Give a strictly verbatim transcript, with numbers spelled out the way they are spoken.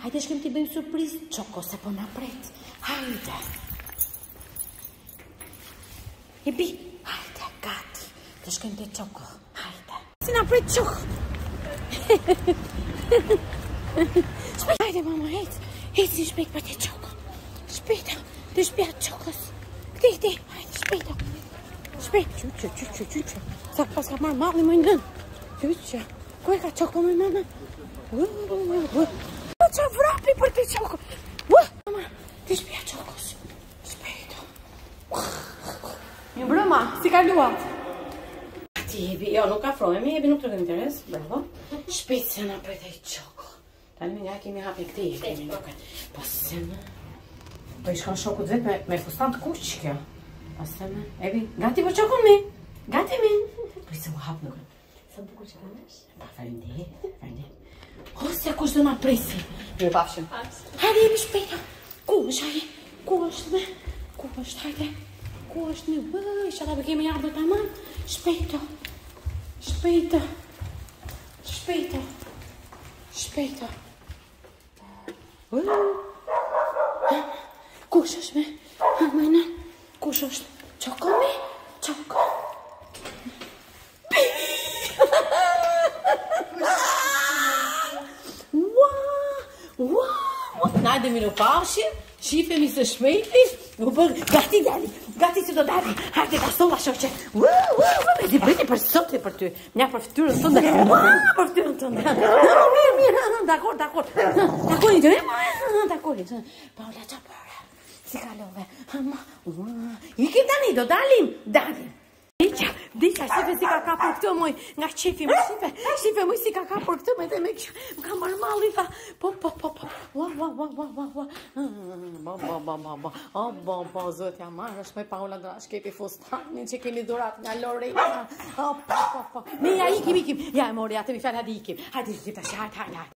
Hajde shkem t'i bëjmë surprizë, Qoko se po na pret. Hajde. I bi, hajde, gati. Të shkem t'i Qoko, hajde. Si na pret Qoko. Shpejt, hajde mama, hejtë. Hejtë si shpejt për t'i Qoko. Shpejta, të shpejt Qokos. Këti, këti, hajde, shpejta. Shpejt, qyqë, qyqë, qyqë. Sa pas ka marrë malli më nën. Qyqë, ku e ka Qoko me mama? Qa vrapi për t'i Qoko. Mama, t'i shpejt Qokos. Shpejta. Një brëma, si ka luat? Ti jebi, jo, nuk afrojemi, jebi nuk të këtë interes. Bravo. Shpejt se na për t'i Qoko. Tani nga kemi hapi këti, kemi nuk e. Po se me. Po i shkon shokut vetë me fustan të kuq kjo. Po se me. Ebi, gati për Qokon mi. Gati mi. Po i se mu hap nuk e. Sa bukur që ka nesh? Pa, farinderit, farinderit. O, se kush dhe ma presi. Mirë pafshim. Hajde, jebi shpejta. Ku është, hajde? Ku është me? Ku është, hajde? Ku është me? Bëj, që ata për kemi ardhë të aman. Shpejta. Shpejta. Shpejta. Shpejta. Kush është me? Amajna. Kush është? Qoko me? Qoko. Najde mi në pashim, shifemi së shmejti, u bërë, gati dali, gati si do dali, hajde ka sola shoqe, me di bëjti për sote për ty, nja për ftyrën të ndë, për ftyrën të ndë, mirë, mirë, dakor, dakor, dakor, një të rejmë, dakor, Paula qa përë, si kalove, ikim tani, do dalim, dalim. Diqa, diqa, shife si ka ka për këtë moj, nga qefi më shife, shife moj si ka ka për këtë, me dhe me kjo, më ka marrë mali, tha, po, po, po, po, wa, wa, wa, wa, wa, wa, ba, ba, ba, ba, ba, o, ba, ba, zotja marrë, është me Paula dra, shkepi fustanin që kemi durat nga Lorena, o, po, po, po, ne, ja, ikim, ikim, ja, e mori, ja, të mi fjallë, hadi ikim, hadi, hadi, hadi, hadi, hadi.